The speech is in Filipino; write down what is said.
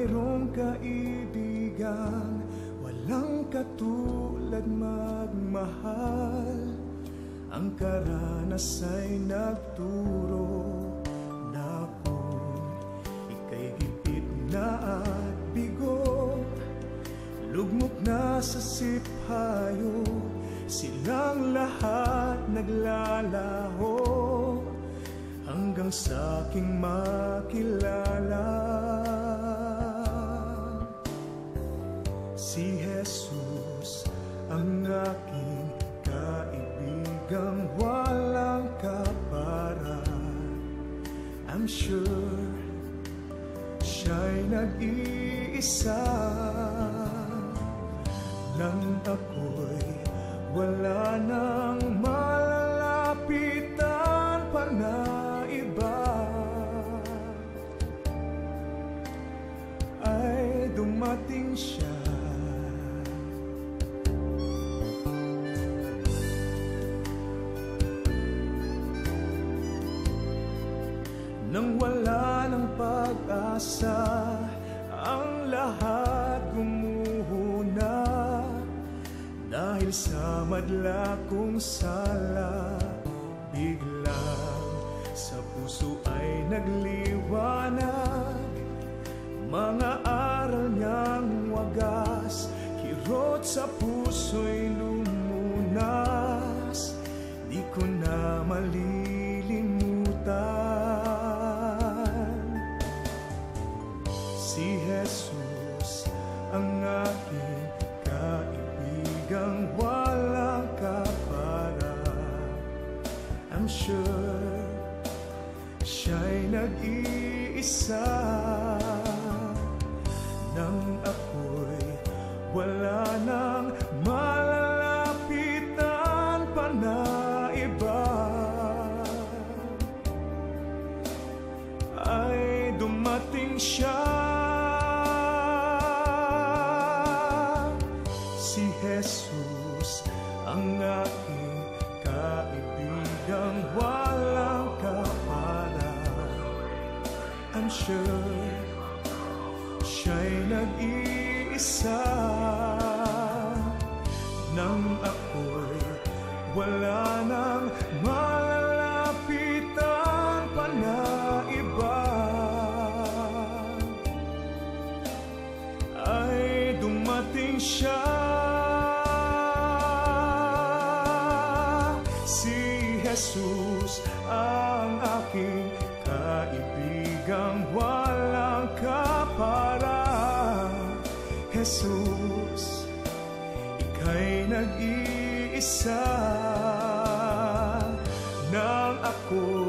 mayroong kaibigan, walang katulad magmahal. Ang karanas ay nagturo na kung ika'y gipit na at bigo, lugmok na sa siphayo, silang lahat naglalaho hanggang sa aking makilala. Si Jesus ang aking kaibigang walang kapara. I'm sure siya'y nag-iisa nang ako'y wala nang malalapitan pa na iba. Ay dumating siya. Nang wala ng pag-asa, ang lahat gumuho na dahil sa madla kong sala. Biglang sa puso ay nagliwanag mga aral niyang wagas. Kirot sa puso'y lumunas, di ko na malilimutan. Si Jesus ang aking kaibigang walang kapara. I'm sure siya'y nag-iisa nang ako'y wala nang malalapitan pa na iba. Ay dumating siya. Si Jesus ang aking kaibigang walang kapara. I'm sure siya'y nag-iisa nang ako'y wala nang malalapitan pa na iba. Ay dumating siya. Si Jesus ang aking kaibigang walang kapara. Jesus, ika'y nag-iisa nang ako